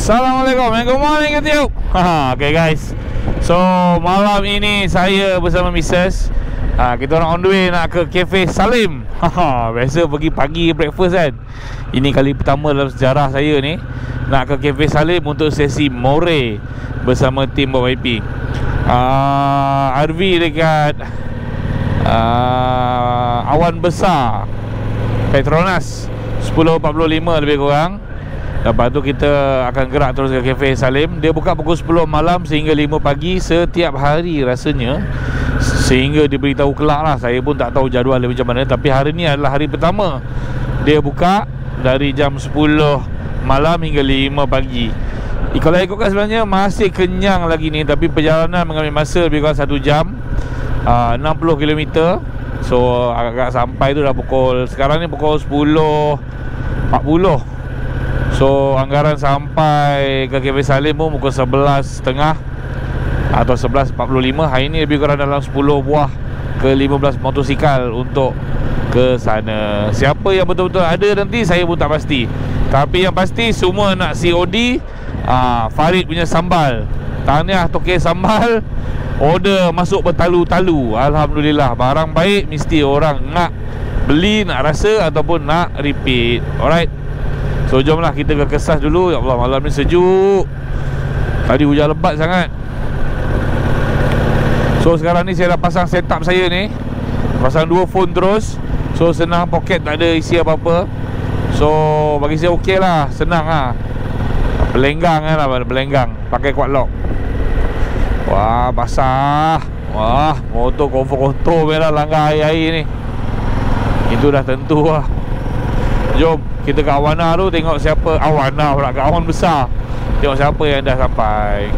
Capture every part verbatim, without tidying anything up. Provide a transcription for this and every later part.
Assalamualaikum and good morning YouTube. Haha, okay guys. So malam ini saya bersama Missus ha, kita orang on the way nak ke Cafe Salim. Haha, biasa pergi pagi breakfast kan. Ini kali pertama dalam sejarah saya ni nak ke Cafe Salim untuk sesi more bersama tim Bob I P. uh, R V dekat uh, Awan Besar Petronas sepuluh empat puluh lima lebih kurang. Lepas tu kita akan gerak terus ke Cafe Salim. Dia buka pukul sepuluh malam sehingga lima pagi setiap hari rasanya. Sehingga diberitahu kelak lah. Saya pun tak tahu jadual dia macam mana. Tapi hari ni adalah hari pertama dia buka dari jam sepuluh malam hingga lima pagi. eh, Kalau ikutkan sebenarnya masih kenyang lagi ni. Tapi perjalanan mengambil masa lebih kurang satu jam, uh, enam puluh kilometer. So agak-agak sampai tu dah pukul, sekarang ni pukul sepuluh empat puluh. So anggaran sampai ke Cafe Salim pun pukul sebelas tiga puluh atau sebelas empat puluh lima. Hari ni lebih kurang dalam sepuluh buah ke lima belas motosikal untuk ke sana. Siapa yang betul-betul ada nanti saya pun tak pasti. Tapi yang pasti semua nak C O D. aa, Farid punya sambal, tahniah Tokek Sambal, order masuk bertalu-talu. Alhamdulillah, barang baik mesti orang nak beli, nak rasa ataupun nak repeat. Alright. So jomlah kita ke Kesas dulu. Ya Allah, malam ni sejuk. Tadi hujan lebat sangat. So sekarang ni saya dah pasang setup saya ni. Pasang dua phone terus. So senang, poket tak ada isi apa-apa. So bagi saya okey lah, senang lah. Belenggang kan lah, belenggang. Pakai quad lock. Wah, basah. Wah, motor kotor-kotor merah langgar air-air ni. Itu dah tentu lah. Jom kita ke Awana tu, tengok siapa. Awana pula, ke Awan Besar. Tengok siapa yang dah sampai.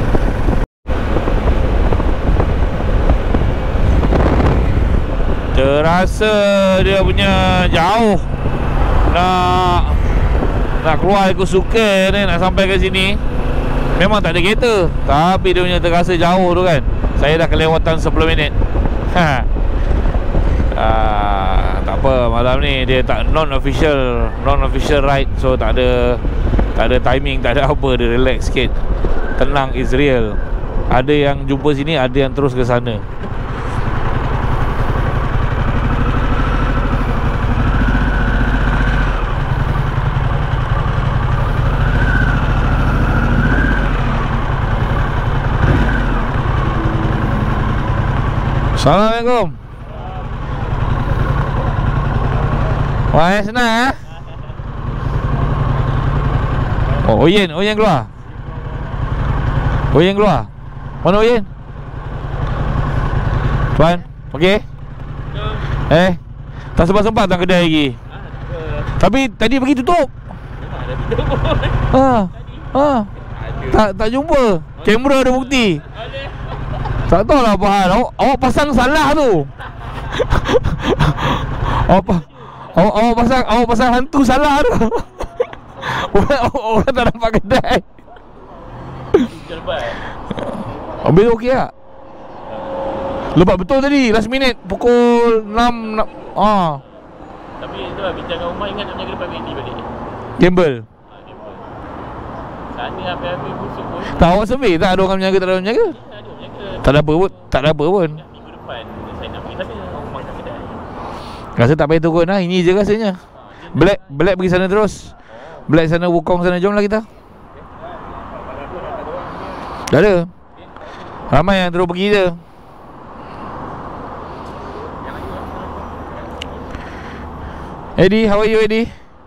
Terasa dia punya jauh. Nak Nak keluar ikut suka ni, nak sampai ke sini. Memang tak ada kereta, tapi dia punya terasa jauh tu kan. Saya dah kelewatan sepuluh minit. Ha. Ah, tak apa, malam ni dia tak non-official non-official ride. So tak ada tak ada timing, tak ada apa. Dia relax sikit. Tenang, is real. Ada yang jumpa sini, ada yang terus ke sana. Assalamualaikum. Wah, senang ah. Oh, Oyen, Oyen keluar. Oyen keluar. Mana Oyen? Tuan, okey? Eh, tak sempat-sempat datang kedai lagi. Tapi tadi pergi tutup. Ha. Ha. Tak tak jumpa. Kamera ada bukti. Tak tahu lah apa hal. Awak, awak pasang salah tu. Apa? Awak, awak pasang awak pasang hantu salah tu. Orang, orang tak dapat kedai. Habis okey tak? Lepas betul tadi, last minute pukul enam. Ah. Tapi itulah bincang kat rumah, ingat nak menjaga depan Wendy balik. Gamble. Ha, gamble. Sana habis-habis busuk pun. Tak, awak survey tak ada orang menjaga, tak ada orang menjaga? Ya, ada orang menjaga. Tak ada apa pun, tak ada apa pun. Minggu depan saya nak pergi sana, orang makan kedai. Rasa tak payah turun lah, ini je rasanya. Black, Black pergi sana terus. Black sana, Wukong sana, jomlah kita. Dah ada. Ramai yang terus pergi je. Eddie, how are you Eddie?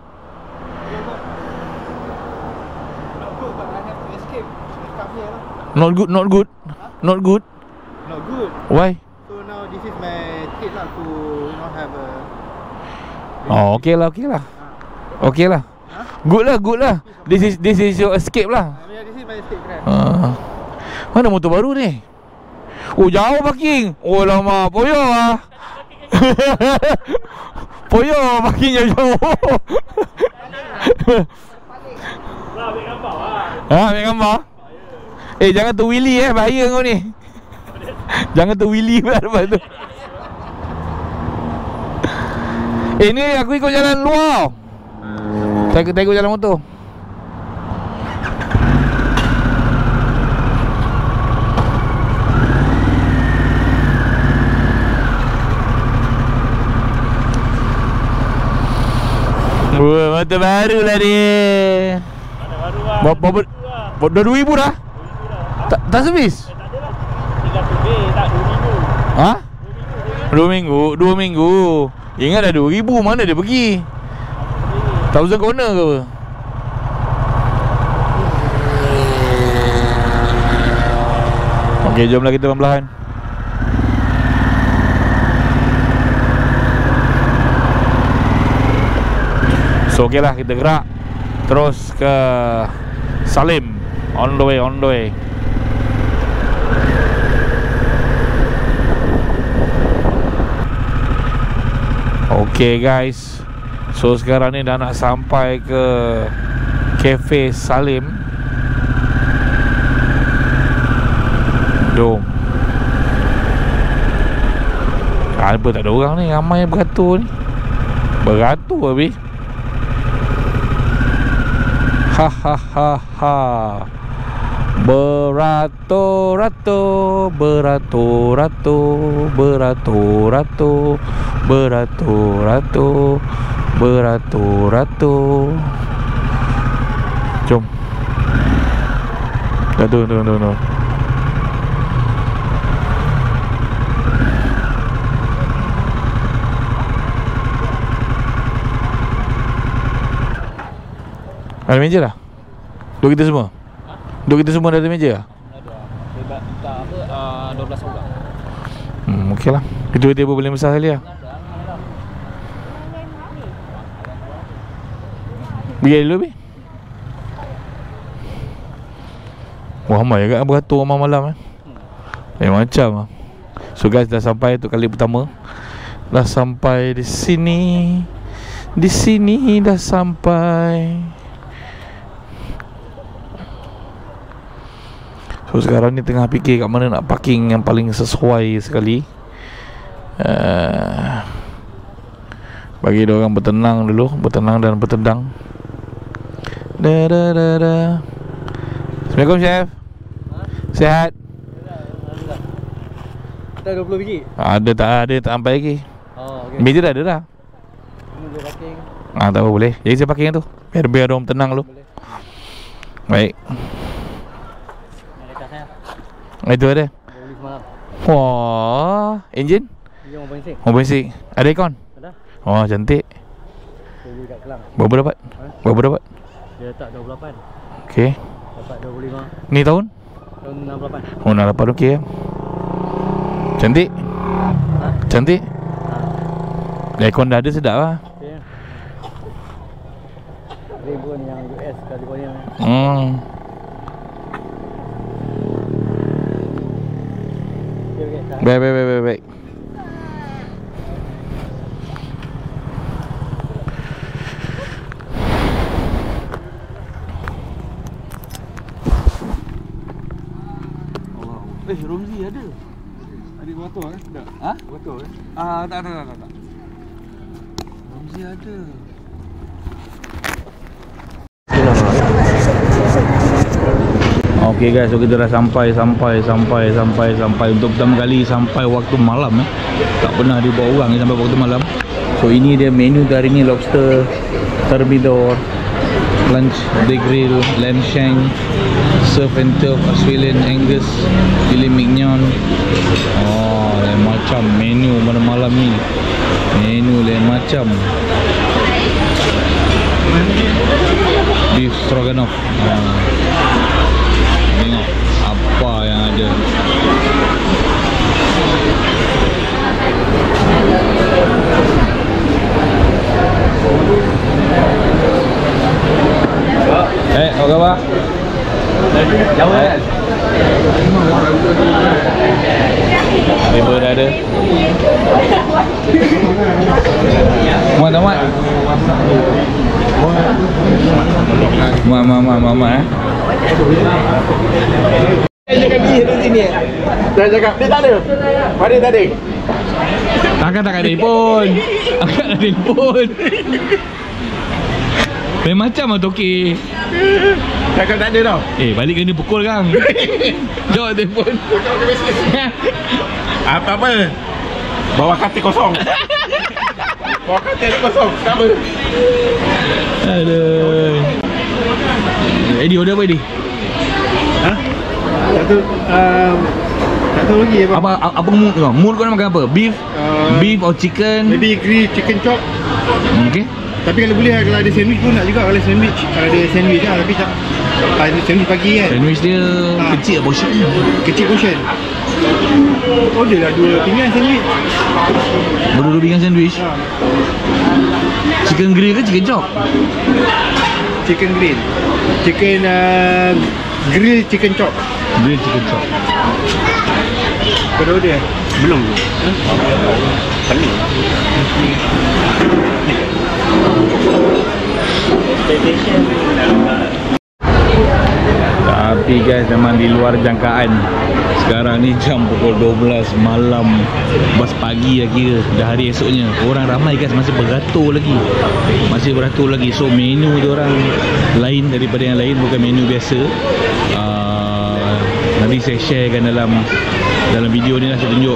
Not good, not good. Not good. Not good. Why? So now this is my tip lah to you know have a. Oh, okay lah, okay lah. Okay lah. Good lah, good lah. This is this is your escape lah. I mean, this is my escape kan. Uh, mana motor baru ni? Oh, jauh parking. Oh lama, poyo lah. Poyo parking jauh. Lah, ambil gambar lah. Ha, ambil gambar. Eh, jangan terwheelie eh, bahaya kau ni. Jangan terwheelie pula lepas tu. Eh, ni aku ikut jalan luar. Saya ikut jalan motor. Oh, motor baru lah dia. Mana baru lah. Berapa? Dah dua ribu dah? Tak, tak servis? Tak ada lah. Tiga today, tak dua minggu. Ha? Dua minggu? Dua minggu. Ingat dah dua ribu, mana dia pergi? Thousand corner ke apa? Okey, jomlah kita perlahan-lahan. So okey lah, kita gerak terus ke Salim. On the way, on the way. Okay guys, so sekarang ni dah nak sampai ke Cafe Salim. Jom. Apa tak ada orang ni, ramai beratur ni. Beratur habis. Ha ha ha ha. Beratur-ratur, beratur-ratur, beratur-ratur, beratur-ratur, beratur-ratur. Jom. Dah tu, tu, tu, tu. Ada meja dah? Dua kita semua? Ha? Dua kita semua dah ada meja dah? Ada. Dia minta apa? Uh, dua belas orang. Hmm, okey lah. Itu table paling besar sekali lah. Pergi dulu, Bi. Wah, ramai agak beratur malam-malam eh. Lain macam lah. So guys, dah sampai untuk kali pertama. Dah sampai di sini. Di sini dah sampai. So sekarang ni tengah fikir kat mana nak parking yang paling sesuai sekali. uh, Bagi dia orang bertenang dulu. Bertenang dan bertendang. Da da da da. Assalamualaikum Chef. Ha? Sihat? Ada dua puluh biji? Ada tak ada, tak sampai lagi. Oh, okey. Meja dah ada dah. Ini dia parking. Ah, tak apa, boleh. Jadi saya parking tu. Biar biar orang tenang dulu. Boleh. Baik. Itu ada. Beli semalam. Wah, enjin? Dia orang bensik. Oh, basic. Ada aircon? Ada. Oh, cantik. Beli kat Kelang. Berapa dapat? Ha? Berapa dapat? Dia letak dua puluh lapan. Okey. Dapat dua puluh lima. Ni tahun? Tahun enam puluh lapan. Oh, nak dapat okey. Cantik. Ha? Cantik. Ha. Aircon dah ada, sedap lah. Okey. Dia pun yang U S California. Hmm. Baik, baik, baik, baik, baik. Eh, Romzi ada. Adik beratur kan? Tak. Ha? Beratur kan? Ah, tak, tak, tak, tak. Romzi ada. Okey guys, so kita dah sampai sampai sampai sampai sampai untuk pertama kali sampai waktu malam eh. Tak pernah dibawa orang ni sampai waktu malam. So ini dia menu hari ni: lobster, thermidor, lunch, the grill, lamb shank, surf and turf, Australian Angus, filet mignon. Oh, lain macam menu pada malam ni. Menu lain macam. Beef stroganoff. Oh. Tengok apa yang ada. Eh, apa khabar? Jauh kan? Riba dah ada. Muat tak muat? Muat, muat, muat, muat, muat eh. Saya cakap pergi di sini. Saya cakap dia tak ada. Mari tak ada. Takkan tak ada telefon. Takkan ada telefon. Lain macam lah Toki. Cakap tak ada tau. Eh, balik kena pukul kang. Jawab telefon. Apa-apa. Bawa katil kosong. Makan teh kosong. Sama. Aduh. Eddie order apa Eddie? Ha? Tak tahu um, tak tahu lagi apa. Apa apa mood kau? Mood kau nak makan apa? Beef? Uh, Beef or chicken? Maybe grill chicken chop. Okay. Tapi kalau boleh kalau ada sandwich pun nak juga. Kalau sandwich, kalau ada sandwich lah. Tapi tak ada sandwich pagi kan. Sandwich dia Ha. kecil lah portion. Kecil portion. Order lah dua pinggan sandwich. Berdua pinggan sandwich. Ha. Chicken grill ke chicken chop? Chicken grill. Chicken uh, grill chicken chop. Grill chicken chop. Kau dah order? Belum tu. Kami. Tapi guys, memang di luar jangkaan. Sekarang ni jam pukul dua belas malam, bas pagi lah kira. Dah hari esoknya. Orang ramai guys, masih beratur lagi. Masih beratur lagi. So menu dia orang lain daripada yang lain, bukan menu biasa. uh, Nanti saya sharekan dalam Dalam video ni lah saya tunjuk.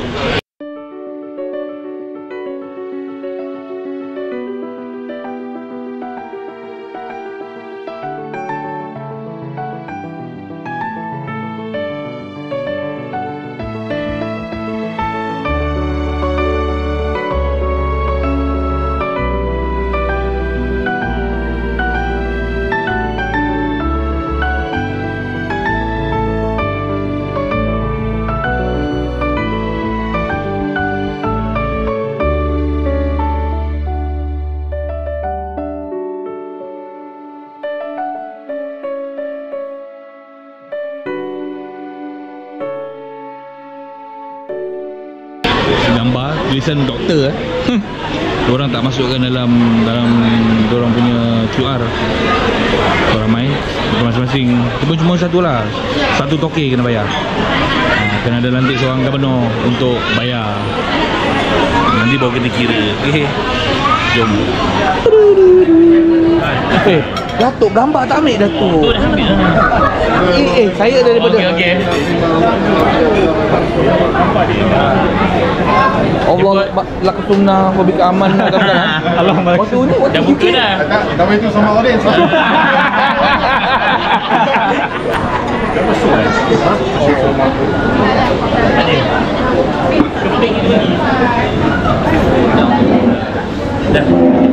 Gambar tulisan doktor eh. Diorang tak masukkan dalam dalam diorang punya Q R. Orang main masing-masing cuma cuma satu lah. Satu toke kena bayar. Ha, kena ada nanti seorang gubernur untuk bayar. Nanti baru kita kira. Okey. Jom. Eh, Datuk gambar tak ambil Datuk. Tu dah ambil lah. Eh, eh saya daripada Okey okey. Allah lak sunnah wa bika aman kata kan. Allahumma. Waktu ni waktu Dah buka dah. Dah itu sama orang. Ada. Keping itu lagi. Dah.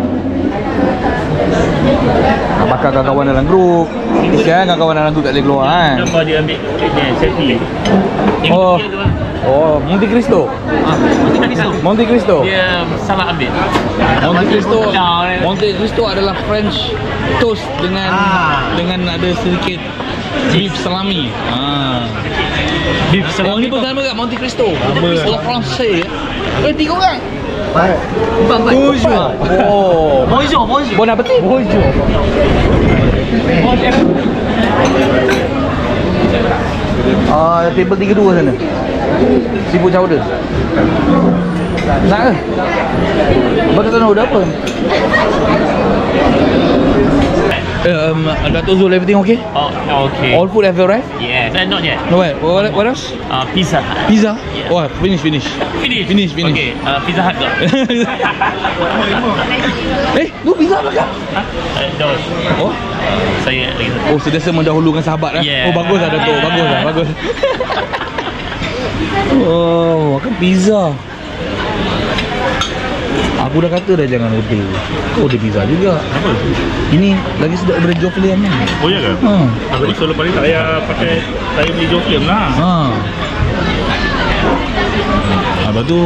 Apakah kawan-kawan dalam grup? Kesian kawan-kawan dalam grup tak boleh keluar kan. Nampak dia ambil dia selfie. Yang Oh. ketiga tu lah. Oh, Monte Cristo. Ah, Monte Cristo. Monte Cristo. Dia salah ambil. Monte Cristo. Dah, eh. Monte Cristo adalah French toast dengan Ah. dengan ada sedikit beef salami. Ah. Beef Oh, salami ni pun sama kat Monte Cristo. Sama. Oh, Francais. Eh, tiga orang. Bonjour. Oh. Bonjour, bonjour. Bon appétit. Bonjour. Ah, table tiga dua sana. Seafood chowder. Nak ke? Abang tak tahu dah apa? Um, Dato' Zul, everything okay? Oh, okay. All food have arrived? Yes. Uh, not yet. No, what, what, what else? Uh, pizza. Hut. Pizza? Yeah. Oh, finish, finish. Finish. Finish, finish. Okay. Uh, pizza Hut. Eh, tu pizza apa kak? Huh? Uh, dos. Oh, Saya lagi satu. oh sentiasa mendahulukan sahabat lah. Yeah. Oh, bagus lah Dato', bagus lah, bagus. Oh, makan pizza. Aku dah kata dah jangan order. Kau order pizza juga. Apa? Ini lagi sedap daripada Joe Flame ni. Oh, ya ke? Ha. Aku selalu paling tak payah pakai. Saya beli Joe Flame lah. Ha. Lepas tu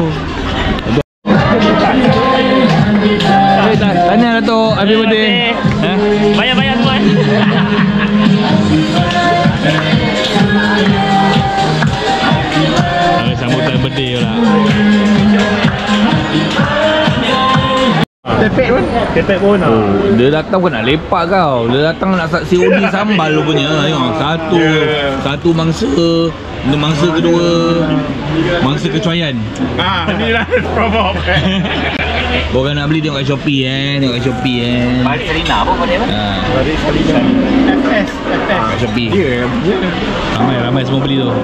Hey, tanya Dato', happy birthday. Ha? Bayar-bayar semua eh. Ah, sambutan birthday pula. Tepek pun. Tepek pun lah. Oh, dia datang bukan nak lepak kau. Dia datang nak C O D sambal lu punya. Tengok, satu Yeah. satu mangsa Untuk mangsa kedua, mangsa kecuaian. Ah, ni lah promo. Orang nak beli tengok kat Shopee eh, tengok kat Shopee eh. Baris Salina apa pada apa? Ha, Baris Salina. F S, F S. kat Shopee. Ya, Ramai ramai semua beli tu.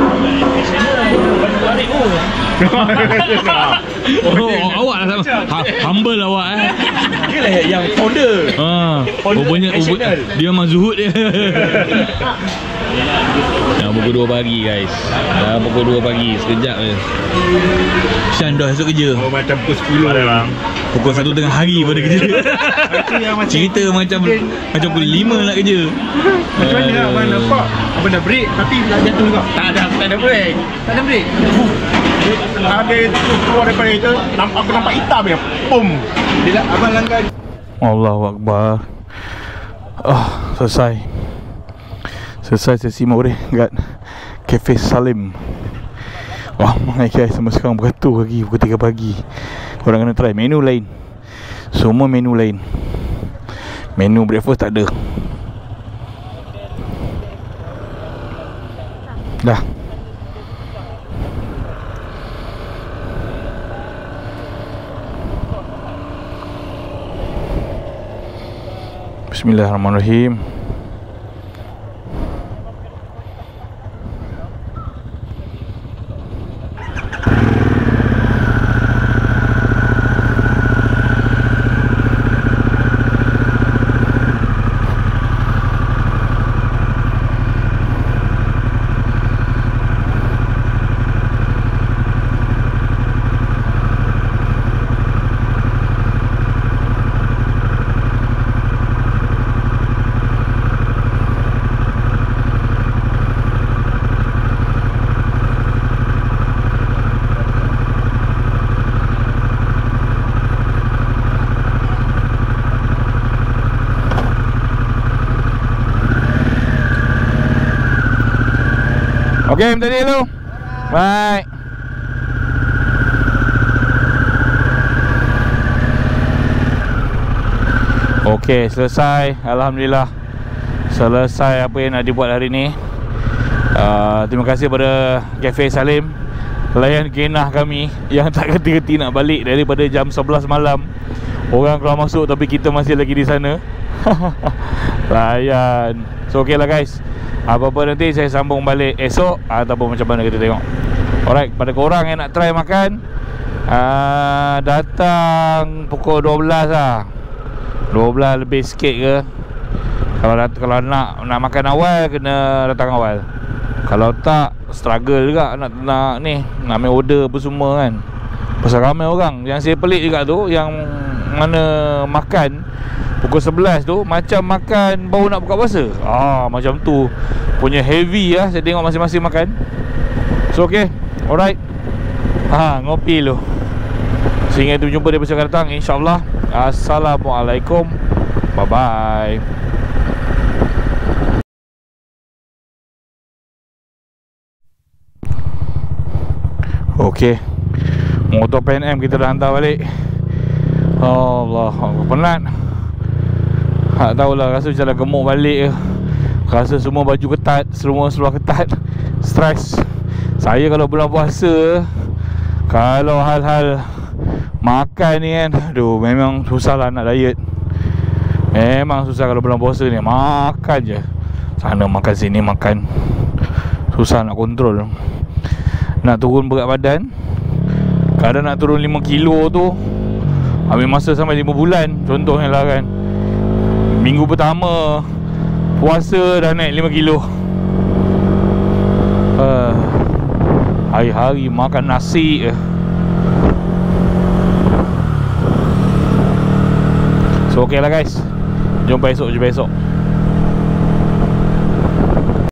Oh, awak lah sama. Ha, humble awak eh. Dia lah yang founder. Ha, rupanya dia memang zuhud dia. Dah pukul dua pagi guys. Dah pukul dua pagi, sekejap je. Syan dah esok kerja. Oh, macam pukul sepuluh dah bang. Pukul satu tengah hari pada kerja. Cerita macam macam pukul lima nak kerja. Macam mana abang nampak? Abang dah break tapi nak jatuh juga. Tak ada, tak ada break. Tak ada break. Ada tu keluar daripada itu, nampak aku nampak hitam dia. Pum. Dia abang langgar. Allahu Akbar. Oh, selesai. Selesai sesi Maurih kat Cafe Salim. Wah, mangai guys, sampai sekarang beratur lagi pukul tiga pagi. Korang kena try menu lain. Semua menu lain. Menu breakfast tak ada. Dah. Bismillahirrahmanirrahim. Okay, minta dia dulu. Bye. Okay, selesai. Alhamdulillah. Selesai apa yang nak dibuat hari ni. uh, Terima kasih pada Cafe Salim, layan genah kami yang tak kerti-kerti nak balik daripada jam sebelas malam. Orang keluar masuk tapi kita masih lagi di sana. Layan. So okay lah guys, apa-apa nanti saya sambung balik esok ataupun macam mana kita tengok. Alright, pada korang yang nak try makan, uh, datang pukul dua belas lah, dua belas lebih sikit ke. Kalau dat- kalau nak nak makan awal, kena datang awal. Kalau tak, struggle juga nak nak ni, nak ambil order apa semua kan. Pasal ramai orang. Yang saya pelik juga tu, yang mana makan pukul sebelas tu macam makan baru nak buka puasa. Ah, macam tu punya heavy lah. Saya tengok masing-masing makan. So okay, alright. Ha, ngopi lu. Sehingga itu jumpa di episode akan datang, InsyaAllah. Assalamualaikum. Bye bye. Okay, motor P N M kita dah hantar balik. Allah, penat. Tak tahulah, rasa macam dah gemuk balik ke. Rasa semua baju ketat, semua seluar ketat. Stres. Saya kalau bulan puasa, kalau hal-hal makan ni kan, aduh, memang susah lah nak diet. Memang susah kalau bulan puasa ni. Makan je, sana makan sini makan. Susah nak kontrol. Nak turun berat badan, kadang nak turun lima kilo tu ambil masa sampai lima bulan. Contohnya lah kan, minggu pertama puasa dah naik lima kilo. uh, Hari-hari makan nasi je. So ok lah guys, jumpa esok, jumpa esok.